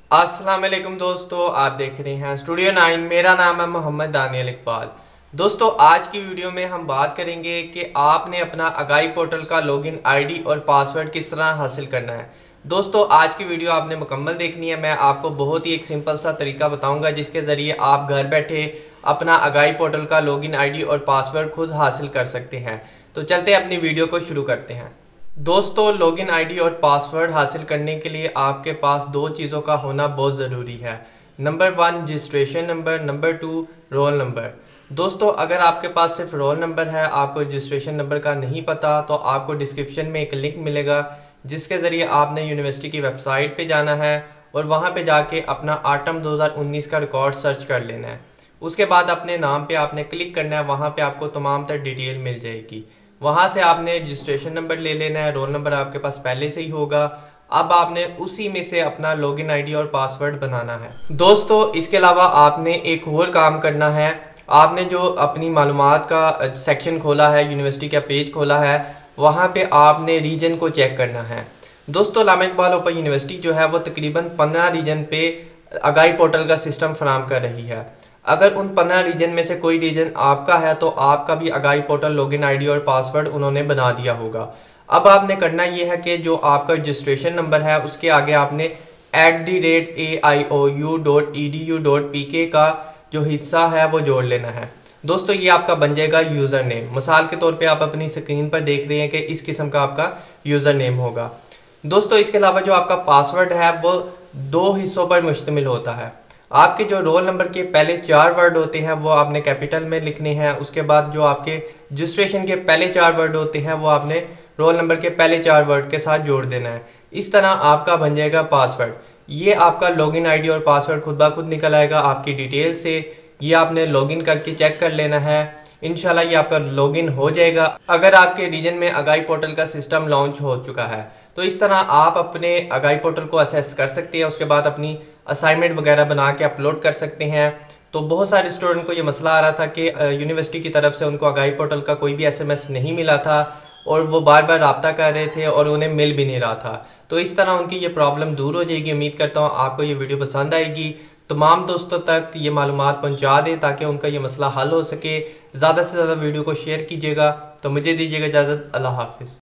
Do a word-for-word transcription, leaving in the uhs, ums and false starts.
अस्सलाम-ओ-अलैकुम दोस्तों, आप देख रहे हैं स्टूडियो नाइन। मेरा नाम है मोहम्मद दानियल इकबाल। दोस्तों, आज की वीडियो में हम बात करेंगे कि आपने अपना आगाही पोर्टल का लॉगिन आईडी और पासवर्ड किस तरह हासिल करना है। दोस्तों, आज की वीडियो आपने मुकम्मल देखनी है। मैं आपको बहुत ही एक सिंपल सा तरीका बताऊंगा जिसके ज़रिए आप घर बैठे अपना आगाही पोर्टल का लॉगिन आईडी और पासवर्ड खुद हासिल कर सकते हैं। तो चलते अपनी वीडियो को शुरू करते हैं। दोस्तों, लॉगिन आईडी और पासवर्ड हासिल करने के लिए आपके पास दो चीज़ों का होना बहुत ज़रूरी है। Number one, registration number. Number two, roll number. दोस्तों, अगर आपके पास सिर्फ रोल नंबर है, आपको रजिस्ट्रेशन नंबर का नहीं पता, तो आपको डिस्क्रिप्शन में एक लिंक मिलेगा जिसके ज़रिए आपने यूनिवर्सिटी की वेबसाइट पे जाना है और वहाँ पे जाके अपना आटम दो हज़ार उन्नीस का रिकॉर्ड सर्च कर लेना है। उसके बाद अपने नाम पे आपने क्लिक करना है, वहाँ पे आपको तमाम तर डिटेल मिल जाएगी। वहाँ से आपने रजिस्ट्रेशन नंबर ले लेना है, रोल नंबर आपके पास पहले से ही होगा। अब आपने उसी में से अपना लॉगिन आईडी और पासवर्ड बनाना है। दोस्तों, इसके अलावा आपने एक और काम करना है। आपने जो अपनी मालूमात का सेक्शन खोला है, यूनिवर्सिटी का पेज खोला है, वहाँ पे आपने रीजन को चेक करना है। दोस्तों, अल्लामा इकबाल ओपन यूनिवर्सिटी जो है वो तकरीबन पंद्रह रीजन पे आगाही पोर्टल का सिस्टम फराम कर रही है। अगर उन पंद्रह रीजन में से कोई रीजन आपका है तो आपका भी आगाही पोर्टल लॉगिन आईडी और पासवर्ड उन्होंने बना दिया होगा। अब आपने करना यह है कि जो आपका रजिस्ट्रेशन नंबर है उसके आगे आपने at the rate A I O U dot E D U dot P K का जो हिस्सा है वो जोड़ लेना है। दोस्तों, ये आपका बन जाएगा यूज़र नेम। मिसाल के तौर पे आप अपनी स्क्रीन पर देख रहे हैं कि इस किस्म का आपका यूज़र नेम होगा। दोस्तों, इसके अलावा जो आपका पासवर्ड है वो दो हिस्सों पर मुश्तमिल होता है। आपके जो रोल नंबर के पहले चार वर्ड होते हैं वो आपने कैपिटल में लिखने हैं। उसके बाद जो आपके रजिस्ट्रेशन के पहले चार वर्ड होते हैं वो आपने रोल नंबर के पहले चार वर्ड के साथ जोड़ देना है। इस तरह आपका बन जाएगा पासवर्ड। ये आपका लॉगिन आईडी और पासवर्ड खुद ब खुद निकल आएगा आपकी डिटेल से। ये आपने लॉगिन करके चेक कर लेना है। इंशाल्लाह ये आपका लॉगिन हो जाएगा अगर आपके रीजन में आगाही पोर्टल का सिस्टम लॉन्च हो चुका है। तो इस तरह आप अपने आगाही पोर्टल को असेस कर सकते हैं। उसके बाद अपनी असाइनमेंट वगैरह बना के अपलोड कर सकते हैं। तो बहुत सारे स्टूडेंट को ये मसला आ रहा था कि यूनिवर्सिटी की तरफ से उनको आगाही पोर्टल का कोई भी एसएमएस नहीं मिला था और वो बार बार रब्ता कर रहे थे और उन्हें मिल भी नहीं रहा था। तो इस तरह उनकी ये प्रॉब्लम दूर हो जाएगी। उम्मीद करता हूँ आपको ये वीडियो पसंद आएगी। तमाम दोस्तों तक ये मालूमात पहुँचा दें ताकि उनका ये मसला हल हो सके। ज़्यादा से ज़्यादा वीडियो को शेयर कीजिएगा। तो मुझे दीजिएगा इजाज़त। अल्लाह हाफिज़।